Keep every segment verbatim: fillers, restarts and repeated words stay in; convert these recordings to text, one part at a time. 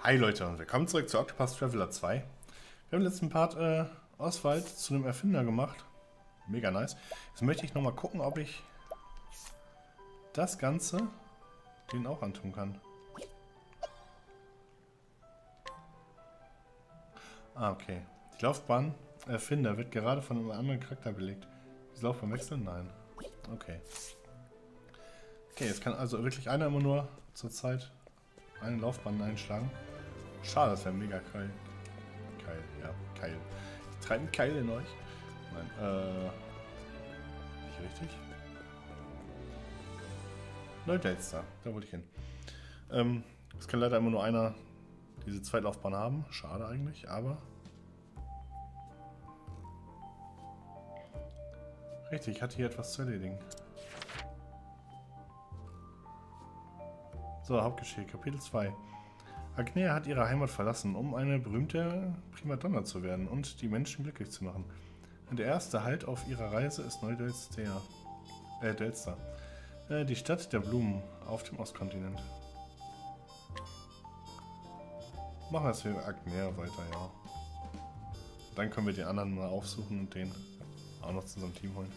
Hi Leute und willkommen zurück zu Octopath Traveler zwei. Wir haben im letzten Part äh, Oswald zu einem Erfinder gemacht. Mega nice. Jetzt möchte ich nochmal gucken, ob ich das Ganze denen auch antun kann. Ah, okay. Die Laufbahn Erfinder wird gerade von einem anderen Charakter belegt. Die Laufbahn wechseln? Nein. Okay. Okay, jetzt kann also wirklich einer immer nur zur Zeit eine Laufbahn einschlagen. Schade, das wäre mega geil. Keil, ja, Keil. Ich treibe einen Keil in euch. Nein, äh. Nicht richtig? Neudelster, da wollte ich hin. Ähm, es kann leider immer nur einer diese Zweitlaufbahn haben. Schade eigentlich, aber. Richtig, ich hatte hier etwas zu erledigen. So, Hauptgeschehen, Kapitel zwei. Agnea hat ihre Heimat verlassen, um eine berühmte Primadonna zu werden und die Menschen glücklich zu machen. Und der erste Halt auf ihrer Reise ist Neudelster. Äh, Delster. Äh, die Stadt der Blumen auf dem Ostkontinent. Machen wir es für Agnea weiter, ja. Dann können wir die anderen mal aufsuchen und den auch noch zu unserem Team holen.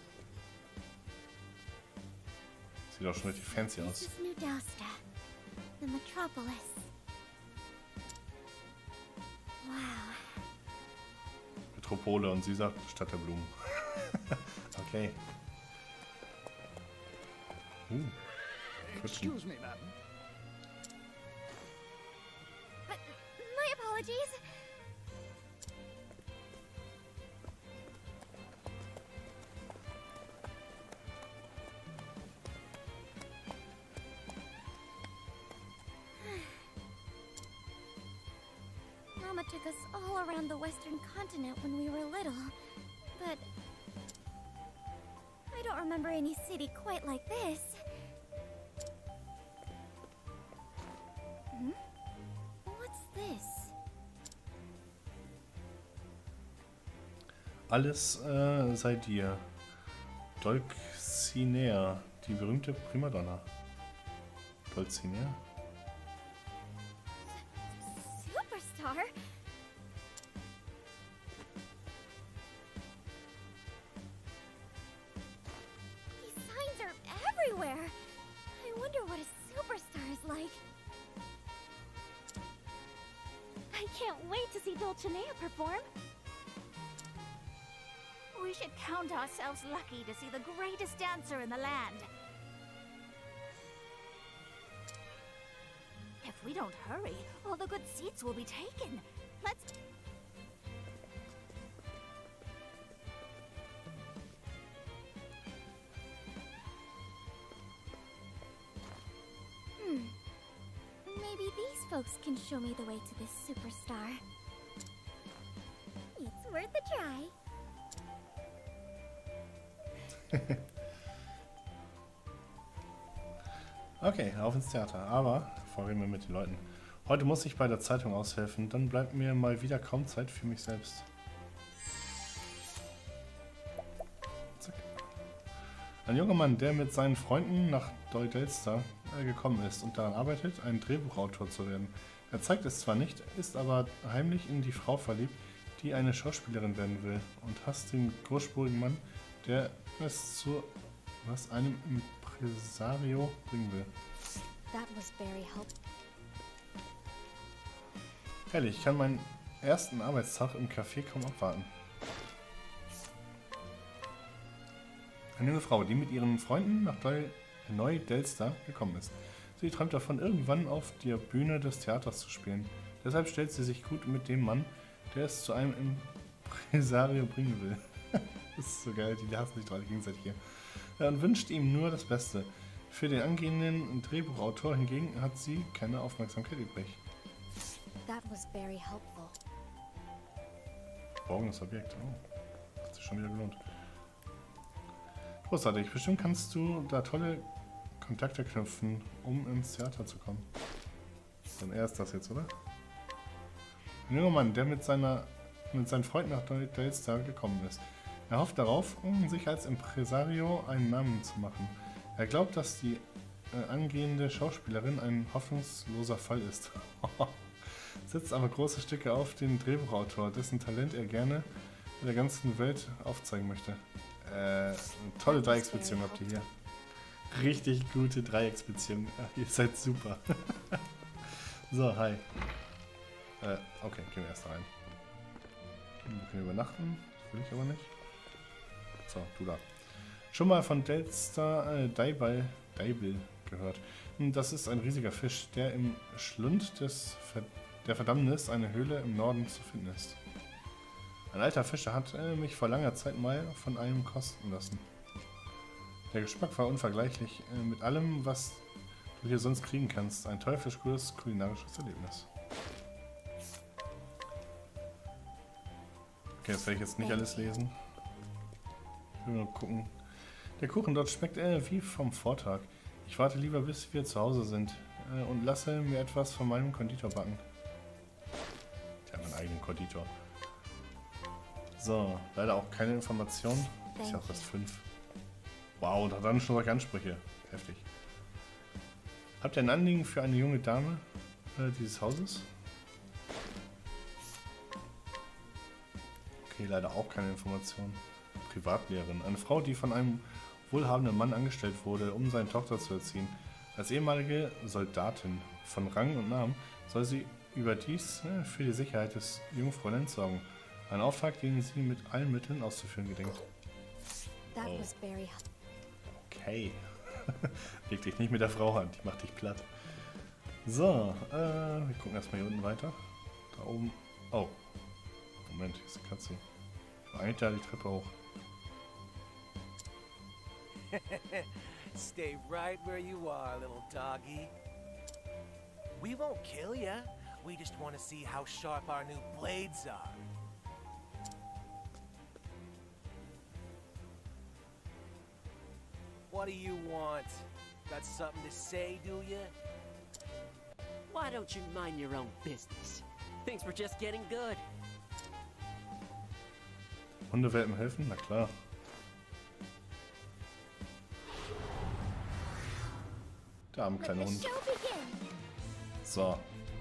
Sieht auch schon richtig fancy aus. This is New Delsta, the metropolis. Wow. Metropole und sie sagt Stadt der Blumen. Okay. Uh. Excuse me, madam. But my apologies. Mama took us all around the western continent when we were little, but I don't remember any city quite like this. Hmm? What's this? Alles äh, sei dir. Dulcinea, die berühmte Primadonna. Dulcinea? Superstar? These signs are everywhere. I wonder what a superstar is like. I can't wait to see Dulcinea perform. We should count ourselves lucky to see the greatest dancer in the land. If we don't hurry, all the good seats will be taken. Let's... Hmm. Maybe these folks can show me the way to this superstar. It's worth a try. Okay, auf ins Theater. Aber, bevor reden wir mit den Leuten. Heute muss ich bei der Zeitung aushelfen, dann bleibt mir mal wieder kaum Zeit für mich selbst. Zack. Ein junger Mann, der mit seinen Freunden nach Neudelster äh, gekommen ist und daran arbeitet, ein Drehbuchautor zu werden. Er zeigt es zwar nicht, ist aber heimlich in die Frau verliebt, die eine Schauspielerin werden will, und hasst den großspurigen Mann, der es zu was einem Impresario bringen will. That was very helpful. Herrlich, ich kann meinen ersten Arbeitstag im Café kaum abwarten. Eine junge Frau, die mit ihren Freunden nach Neudelster gekommen ist. Sie träumt davon, irgendwann auf der Bühne des Theaters zu spielen. Deshalb stellt sie sich gut mit dem Mann, der es zu einem Impresario bringen will. Das ist so geil, die hassen sich gerade gegenseitig hier. Und wünscht ihm nur das Beste. Für den angehenden Drehbuchautor hingegen hat sie keine Aufmerksamkeit übrig. That was very helpful. Borgenes Objekt. Oh, hat sich schon wieder gelohnt. Großartig. Bestimmt kannst du da tolle Kontakte knüpfen, um ins Theater zu kommen. Dann er ist das jetzt, oder? Ein junger Mann, der mit, seiner, mit seinen Freunden nach Neudelster gekommen ist. Er hofft darauf, sich als Impresario einen Namen zu machen. Er glaubt, dass die äh, angehende Schauspielerin ein hoffnungsloser Fall ist. setzt aber große Stücke auf den Drehbuchautor, dessen Talent er gerne in der ganzen Welt aufzeigen möchte. Äh, eine tolle Dreiecksbeziehung habt ihr hier. Richtig gute Dreiecksbeziehung. Ach, ihr seid super. So, hi. Äh, okay, gehen wir erst rein. Wir können übernachten. Das will ich aber nicht. So, du da. Schon mal von Delstar äh, Daibal, Daibel gehört. Das ist ein riesiger Fisch, der im Schlund des Ver der Verdammnis, eine Höhle im Norden, zu finden ist. Ein alter Fischer hat äh, mich vor langer Zeit mal von einem kosten lassen. Der Geschmack war unvergleichlich äh, mit allem, was du hier sonst kriegen kannst. Ein teuflisch gutes kulinarisches Erlebnis. Okay, das werde ich jetzt nicht alles lesen. Ich will nur gucken. Der Kuchen dort schmeckt äh, wie vom Vortag. Ich warte lieber, bis wir zu Hause sind äh, und lasse mir etwas von meinem Konditor backen. Ich habe meinen eigenen Konditor. So, leider auch keine Information. Ich habe erst fünf. Wow, da dann schon solche Ansprüche. Heftig. Habt ihr ein Anliegen für eine junge Dame äh, dieses Hauses? Okay, leider auch keine Information. Privatlehrerin. Eine Frau, die von einem wohlhabenden Mann angestellt wurde, um seine Tochter zu erziehen. Als ehemalige Soldatin von Rang und Namen soll sie überdies äh, für die Sicherheit des jungen Fräuleins sorgen. Ein Auftrag, den sie mit allen Mitteln auszuführen gedenkt. That Oh. was very Okay. Leg dich nicht mit der Frau an, die macht dich platt. So, äh, wir gucken erstmal hier unten weiter. Da oben. Oh. Moment, hier ist eine Katze. Eigentlich da die Treppe hoch. Stay right where you are, little doggy. We won't kill ya. We just want to see how sharp our new blades are. What do you want? Got something to say, do ya? Why don't you mind your own business? Things were just getting good. Hundewelpen helfen? Na klar. Der arme Let kleine the Hund. show begin. So.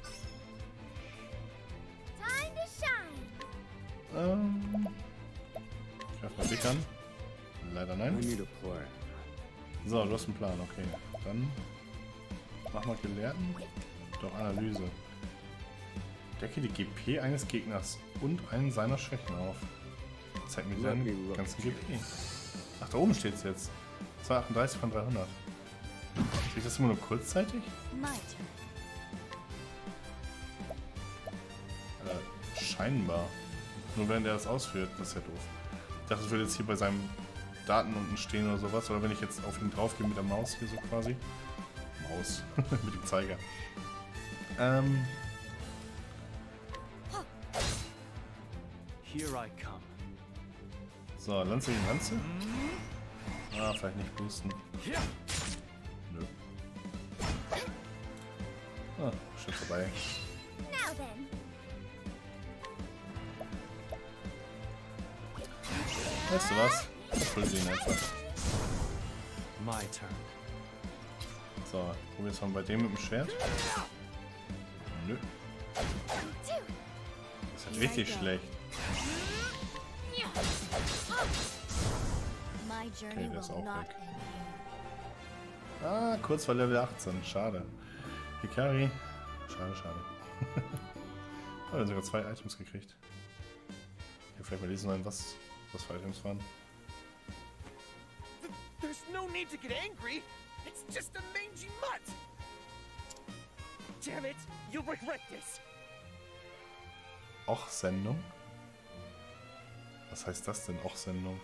Time to shine. Ähm. Greif mal dich an. Leider nein. need a plan. So, du hast einen Plan, okay. Dann mach mal Gelehrten. Doch Analyse. Decke die G P eines Gegners und einen seiner Schwächen auf. Zeig mir seinen ganzen G P. Ach, da oben steht's jetzt. zweihundertachtunddreißig von dreihundert. Steht das immer nur kurzzeitig? My turn. Äh, scheinbar. Nur während er das ausführt, das ist ja doof. Ich dachte, das würde jetzt hier bei seinem Daten unten stehen oder sowas. Oder wenn ich jetzt auf ihn drauf gehe mit der Maus hier so quasi. Maus. mit dem Zeiger. Ähm. Here I come. So, Lanze gegen Lanze. Ah, vielleicht nicht boosten. Nö. Ah, schon vorbei. Now then. Weißt du was? Ich hol sie ihn einfach. My turn. So, probier's mal bei dem mit dem Schwert. Nö. Das ist halt richtig schlecht. My journey der ist will auch not weg. end here. Ah, kurz vor Level achtzehn. Schade. Hikari. Schade, schade. Oh, wir haben sogar zwei Items gekriegt. Hier vielleicht mal lesen sollen, was, was für Items waren. There's no need to get angry. It's just a mangy mutt. Damn it! You'll regret this. Och-Sendung? Was heißt das denn, Och-Sendung?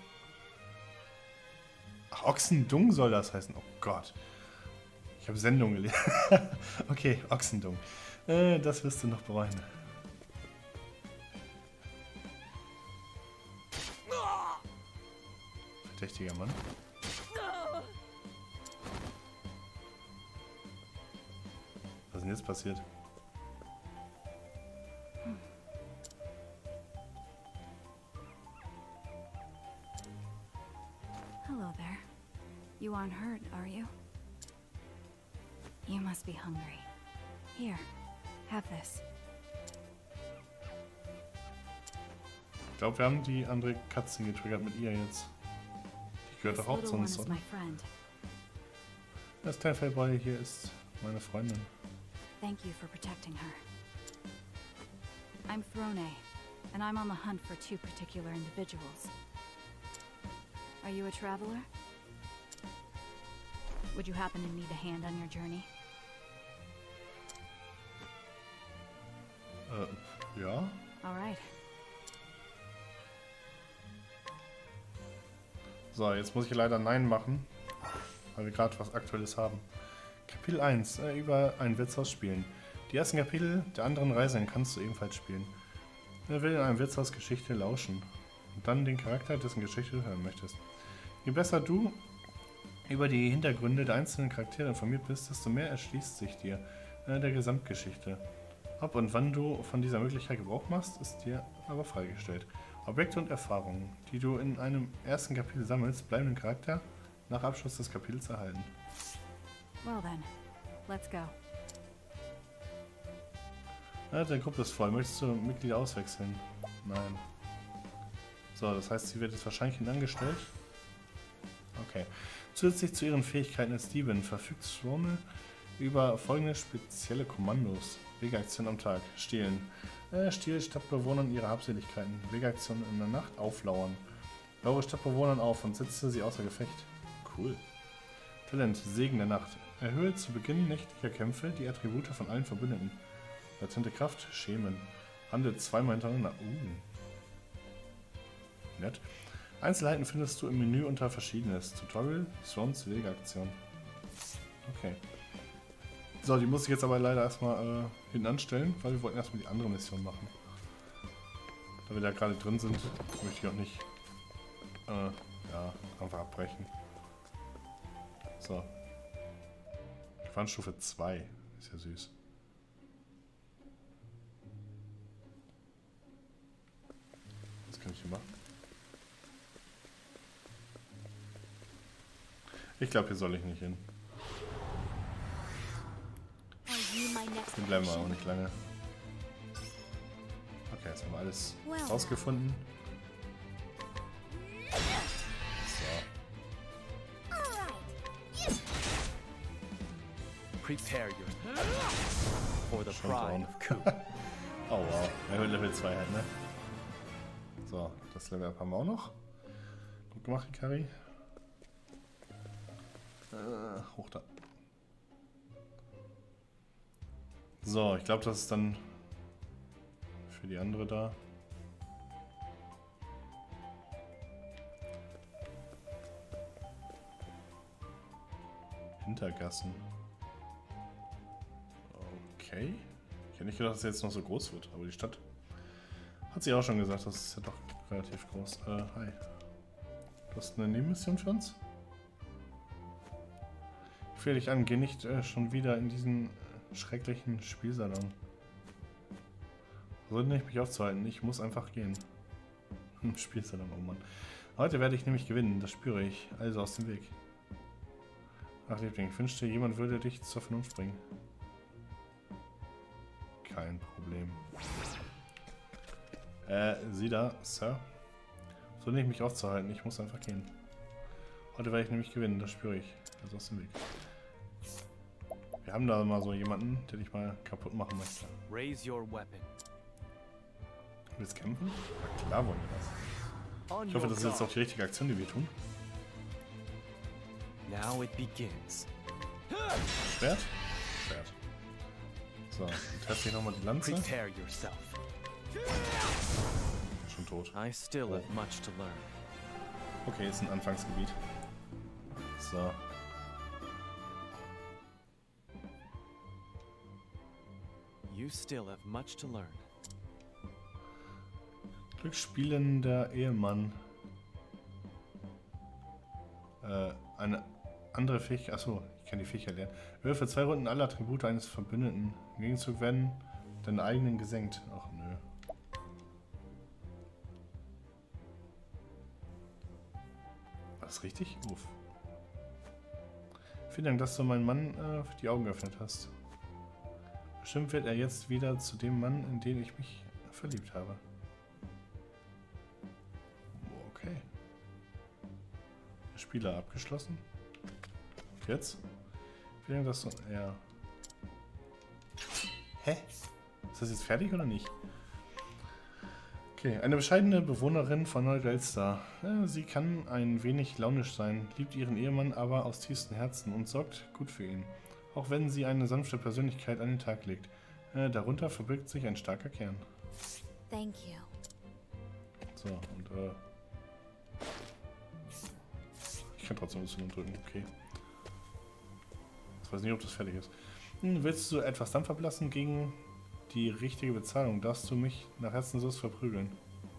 Ach, Ochsendung soll das heißen. Oh Gott. Ich habe Sendung gelesen. Okay, Ochsendung. Äh, das wirst du noch bereuen. Verdächtiger Mann. Was ist denn jetzt passiert? Hello there. You aren't hurt, are you? You must be hungry. Here, have this. glaube, wir haben die andere Cutscene getriggert mit ihr jetzt. Die gehört This doch auch little zu one uns, is oder? my friend. Das Telfellboy hier ist meine Freundin. Thank you for protecting her. I'm Throne, and I'm on the hunt for two particular individuals. Are you a traveler? Would you happen to need a hand on your journey? Äh, ja. All right. So, jetzt muss ich leider Nein machen, weil wir gerade was Aktuelles haben. Kapitel eins, äh, über ein Wirtshaus spielen. Die ersten Kapitel der anderen Reisen kannst du ebenfalls spielen. Er will in einem Wirtshaus Geschichte lauschen und dann den Charakter, dessen Geschichte du hören möchtest. Je besser du über die Hintergründe der einzelnen Charaktere informiert bist, desto mehr erschließt sich dir äh, der Gesamtgeschichte. Ob und wann du von dieser Möglichkeit Gebrauch machst, ist dir aber freigestellt. Objekte und Erfahrungen, die du in einem ersten Kapitel sammelst, bleiben dem Charakter nach Abschluss des Kapitels erhalten. Well then, let's go. Ja, der Gruppe ist voll. Möchtest du Mitglieder auswechseln? Nein. So, das heißt, sie wird jetzt wahrscheinlich hinangestellt. Okay. Zusätzlich zu ihren Fähigkeiten als Diebin verfügt Swarmel über folgende spezielle Kommandos. Wegeaktion am Tag. Stehlen. Äh, Stiel Stadtbewohnern ihre Habseligkeiten. Wegeaktion in der Nacht. Auflauern. Laure Stadtbewohnern auf und setze sie außer Gefecht. Cool. Talent. Segen der Nacht. Erhöhe zu Beginn nächtlicher Kämpfe die Attribute von allen Verbündeten. Latente Kraft. Schemen. Handelt zweimal hintereinander. Uh. Nett. Einzelheiten findest du im Menü unter Verschiedenes. Tutorial, Swans, Wegeaktion. Okay. So, die muss ich jetzt aber leider erstmal äh, hinten anstellen, weil wir wollten erstmal die andere Mission machen. Da wir da gerade drin sind, möchte ich auch nicht äh, ja, einfach abbrechen. So. Gefahrenstufe zwei. Ist ja süß. Was kann ich hier machen? Ich glaube, hier soll ich nicht hin. Hier bleiben wir auch nicht lange. Okay, jetzt haben wir alles rausgefunden. So. Prepare your for the Schon pride down. of Coop. Oh wow, erhöht Level zwei halt, ne? So, das Level up haben wir auch noch. Gut gemacht, Hikari. Äh, hoch da. So, ich glaube, das ist dann für die andere da. Hintergassen. Okay. Ich hätte nicht gedacht, dass es jetzt noch so groß wird, aber die Stadt hat sie auch schon gesagt, das ist ja doch relativ groß. Äh, hi. Du hast eine Nebenmission für uns? Ich fehle dich an, geh nicht äh, schon wieder in diesen äh, schrecklichen Spielsalon. Sollte nicht mich aufzuhalten, ich muss einfach gehen. Hm, Spielsalon, oh Mann. Heute werde ich nämlich gewinnen, das spüre ich. Also aus dem Weg. Ach Liebling, ich wünschte, jemand würde dich zur Vernunft bringen. Kein Problem. Äh, Sie da, Sir? Soll nicht mich aufzuhalten, ich muss einfach gehen. Heute werde ich nämlich gewinnen, das spüre ich. Also aus dem Weg. Wir haben da mal so jemanden, der dich mal kaputt machen möchte. Raise your weapon. Willst du kämpfen? Na klar wollen wir das. On Ich hoffe, your das ist jetzt guard. auch die richtige Aktion, die wir tun. Now it begins. Schwert? Schwert. So, dann teste ich nochmal die Lanze. Prepare yourself. Schon tot. I still have much to learn. Okay, ist ein Anfangsgebiet. So. You still have much to learn. Glücksspielender Ehemann. Äh, eine andere Fähigkeit. Achso, ich kann die Fähigkeit lernen. Höhe für zwei Runden alle Attribute eines Verbündeten. Im Gegenzug werden deine eigenen gesenkt. Ach nö. War das richtig? Uff. Vielen Dank, dass du meinen Mann äh, die Augen geöffnet hast. Bestimmt wird er jetzt wieder zu dem Mann, in den ich mich verliebt habe. Okay. Spieler abgeschlossen. Und jetzt? Wie lange das so... Ja. Hä? Ist das jetzt fertig oder nicht? Okay, eine bescheidene Bewohnerin von Neu-Delstar. Ja, sie kann ein wenig launisch sein, liebt ihren Ehemann aber aus tiefstem Herzen und sorgt gut für ihn. Auch wenn sie eine sanfte Persönlichkeit an den Tag legt. Äh, darunter verbirgt sich ein starker Kern. Thank you. So, und äh... ich kann trotzdem Y drücken, okay. Ich weiß nicht, ob das fertig ist. Hm, willst du etwas Dampf ablassen gegen die richtige Bezahlung? Darfst du mich nach Herzenslust verprügeln?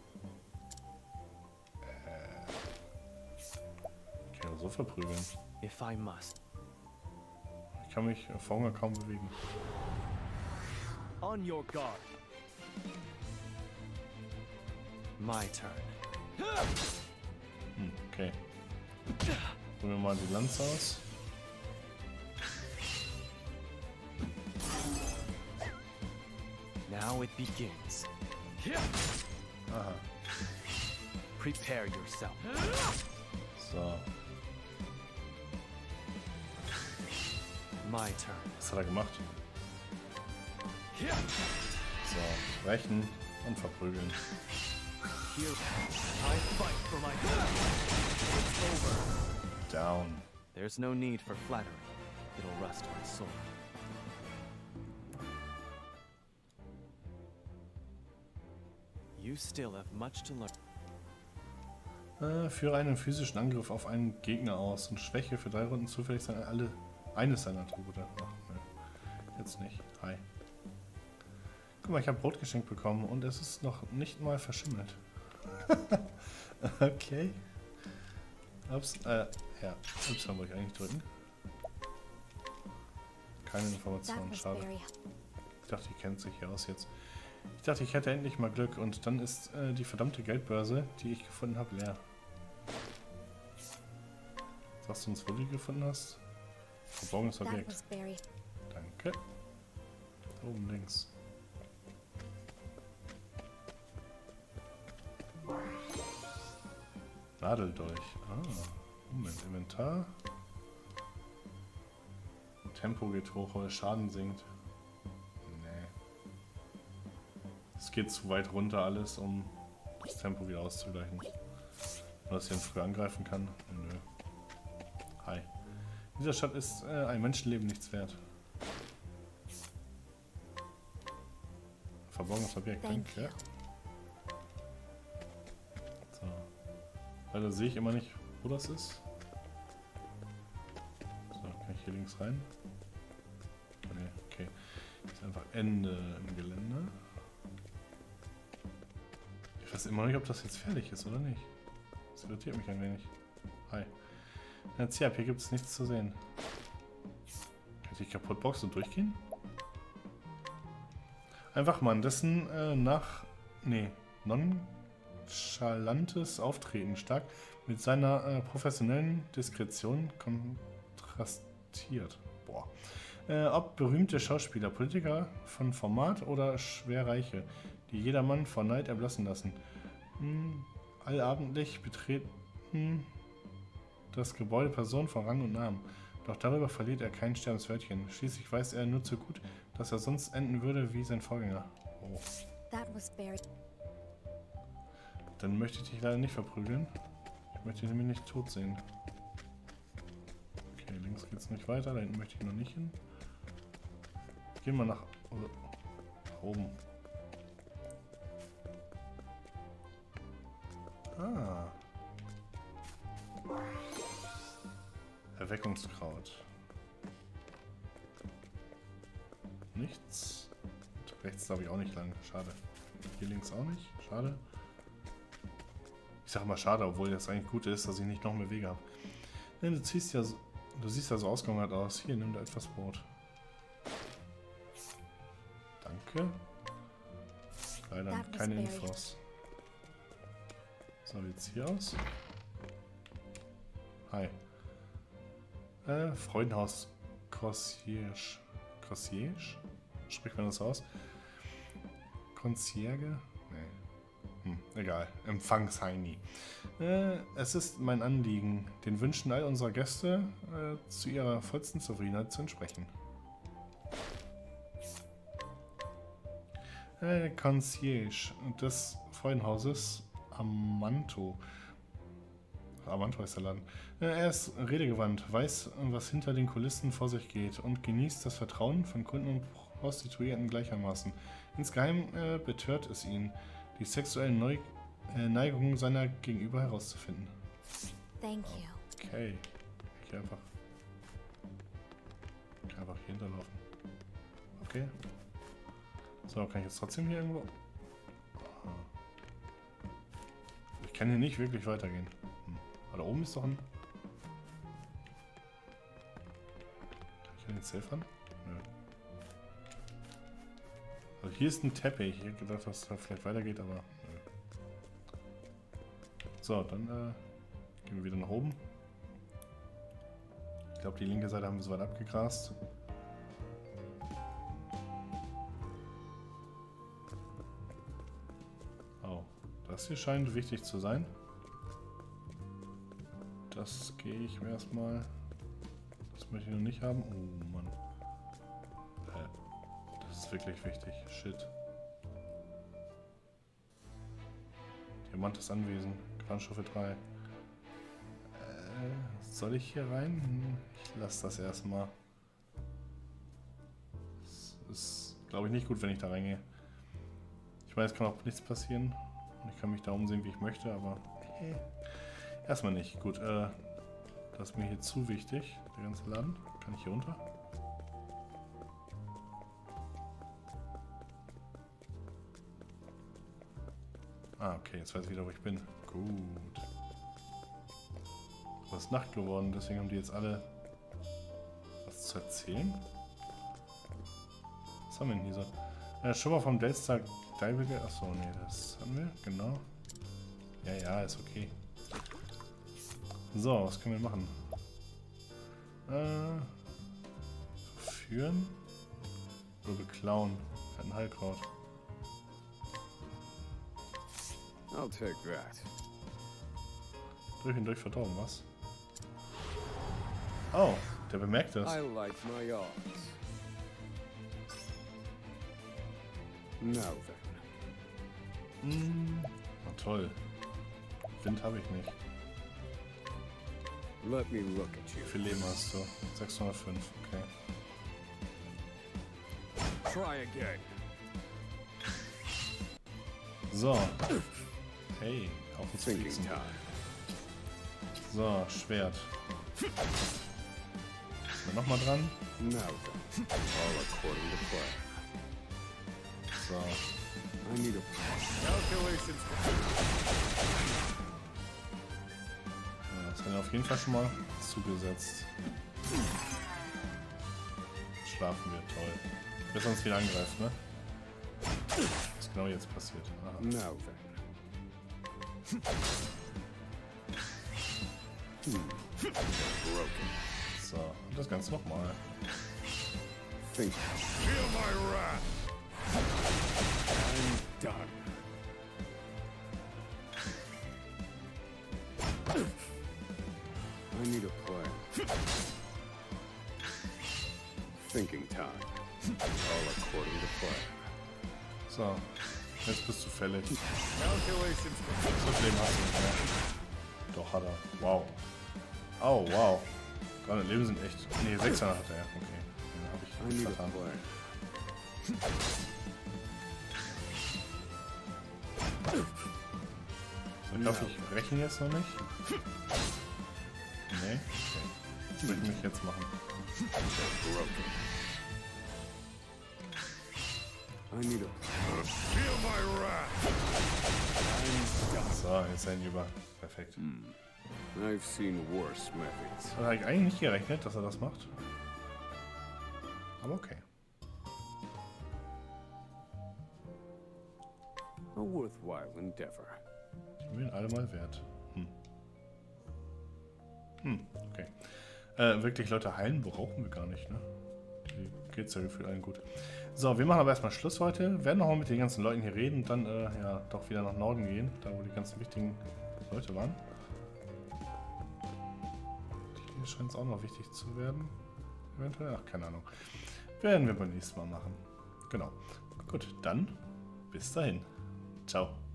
Äh... Ich kann so verprügeln. If I must. Ich kann mich vor Hunger kaum bewegen. On your guard. My turn. Hm, okay. Holen wir mal die Lanze aus. Now it begins. Aha. Prepare yourself. So. My turn. Was hat er gemacht? So, brechen und verprügeln. Here, I fight for my country. It's over. Down. There's no need for flattery. It'll rust my sword. You still have much to learn. Äh, führe einen physischen Angriff auf einen Gegner aus und schwäche für drei Runden zufällig seine, alle, eines seiner Attribute. Ach, ne. Jetzt nicht. Hi. Guck mal, ich habe Brot geschenkt bekommen und es ist noch nicht mal verschimmelt. Okay. Ups, äh, ja. Ups, haben wir euch eigentlich drücken. Keine That Informationen, was schade. very Ich dachte, die kennt sich hier aus jetzt. Ich dachte, ich hätte endlich mal Glück und dann ist äh, die verdammte Geldbörse, die ich gefunden habe, leer. Sagst du uns, wo du die gefunden hast? Verborgenes That Objekt. was very Danke. Da oben links. Nadeldolch. Ah, Moment, Inventar. Tempo geht hoch, weil Schaden sinkt. Nee. Es geht zu weit runter alles, um das Tempo wieder auszugleichen. Nur, dass ich ihn früh angreifen kann. Nö. Hi. In dieser Stadt ist äh, ein Menschenleben nichts wert. Verborgenes Objekt, Thank danke. So. Leider sehe ich immer nicht, wo das ist. So, kann ich hier links rein? Nee, okay. Ist einfach Ende im Gelände. Ich weiß immer noch nicht, ob das jetzt fertig ist oder nicht. Das irritiert mich ein wenig. Hi. Jetzt hier, hier gibt es nichts zu sehen. Kann ich die kaputt boxen und durchgehen? Einfach mal dessen äh, nach... Nee, nonchalantes Auftreten stark mit seiner äh, professionellen Diskretion kontrastiert. Boah. Äh, ob berühmte Schauspieler, Politiker von Format oder Schwerreiche, die jedermann vor Neid erblassen lassen. Hm, allabendlich betreten das Gebäude Personen von Rang und Namen. Doch darüber verliert er kein Sterbenswörtchen. Schließlich weiß er nur zu gut, dass er sonst enden würde wie sein Vorgänger. Oh. that was very Dann möchte ich dich leider nicht verprügeln. Ich möchte dich nämlich nicht tot sehen. Okay, links geht's nicht weiter. Da hinten möchte ich noch nicht hin. Gehen wir nach, nach oben. Ah. Erweckungskraut. Nichts. Und rechts glaube ich auch nicht lang. Schade. Hier links auch nicht. Schade. Ich sag mal schade, obwohl das eigentlich gut ist, dass ich nicht noch mehr Wege habe. Nee, du ziehst ja so, du siehst ja so ausgehungert aus. Hier, nimm da etwas Brot. Danke. Leider That was keine very- Infos. So, wie sieht's hier aus? Hi. Äh, Freudenhaus Concierge. Concierge? Spricht man das aus? Concierge? Nee. Hm, egal. Empfangsheini. Äh, es ist mein Anliegen, den Wünschen all unserer Gäste äh, zu ihrer vollsten Zufriedenheit zu entsprechen. Äh, Concierge des Freudenhauses Amanto. Amanto ist der Laden. Äh, er ist redegewandt, weiß, was hinter den Kulissen vor sich geht und genießt das Vertrauen von Kunden und Prostituierten gleichermaßen. Insgeheim äh, betört es ihn, die sexuellen Neu äh, Neigungen seiner Gegenüber herauszufinden. Thank you. Okay. Ich gehe einfach. Ich kann einfach hier hinterlaufen. Okay. So, kann ich jetzt trotzdem hier irgendwo. Ich kann hier nicht wirklich weitergehen. Hm. Aber da oben ist doch ein. Kann ich hier den Safe ran? Nö. Also hier ist ein Teppich. Ich hätte gedacht, dass da vielleicht weitergeht, aber nö. So, dann äh, gehen wir wieder nach oben. Ich glaube, die linke Seite haben wir so weit abgegrast. Oh, das hier scheint wichtig zu sein. Das gehe ich mir erstmal. Das möchte ich noch nicht haben. Oh Mann. Äh, das ist wirklich wichtig. Shit. Diamant ist anwesend. Kranstufe drei. Äh, soll ich hier rein? Hm, ich lasse das erstmal. Es ist, glaube ich, nicht gut, wenn ich da reingehe. Ich meine, es kann auch nichts passieren. Und ich kann mich da umsehen, wie ich möchte, aber äh, erstmal nicht. Gut, äh, das ist mir hier zu wichtig, der ganze Laden. Kann ich hier runter? Ah, okay, jetzt weiß ich wieder, wo ich bin. Gut. Es ist Nacht geworden, deswegen haben die jetzt alle was zu erzählen. Was haben wir denn hier so? Äh, schon mal vom Delta Dive. Achso, nee, das haben wir, genau. Ja, ja, ist okay. So, was können wir machen? Äh, verführen oder beklauen. Hat ein Heilkraut. I'll take that. Durch und durch verdorben, was? Oh, der bemerkt das. I like my odds. Now then. Hm, na toll. Wind habe ich nicht. Let me look at Wie you. viel Leben hast du? sechshundertfünf, okay. Try again. So. Hey, auf uns Thinking fliegen. time. So, Schwert. Sind wir nochmal dran? Now then. All according to plan. So. I need a calculations. Ja, das haben wir auf jeden Fall schon mal zugesetzt. Schlafen wir, toll. Bis er uns wieder angreift, ne? Was ist genau jetzt passiert? Aha. Now then. Hmm. Broken. So, und das Ganze nochmal. Think. Feel my wrath. I'm done. I need a plan. Thinking time. All according to plan. So, jetzt bist du fällig. Calculations. So viel Leben hast du nicht mehr. Doch, hat er. Wow. Oh, wow. dreihundert Leben sind echt. Nee, sechshundert hat er. Okay. Den habe I ich need a vertan. plan. So, ich hoffe, ich breche ihn jetzt noch nicht. Nee? Okay. Das will ich mich jetzt machen. Broken. I need a feel my wrath. I'm done. So, jetzt sein über. Perfekt. I've seen worse methods. Da habe ich eigentlich nicht gerechnet, dass er das macht. Aber okay. A worthwhile endeavor. Die Mühen alle mal wert. Hm. Hm, okay. Äh, wirklich Leute heilen brauchen wir gar nicht, ne? Die geht's ja gefühlt allen gut. So, wir machen aber erstmal Schluss heute. Werden nochmal mit den ganzen Leuten hier reden und dann äh, ja doch wieder nach Norden gehen, da wo die ganzen wichtigen Leute waren. Hier scheint es auch noch wichtig zu werden. Eventuell, ach, keine Ahnung. Werden wir beim nächsten Mal machen. Genau. Gut, dann bis dahin. Ciao.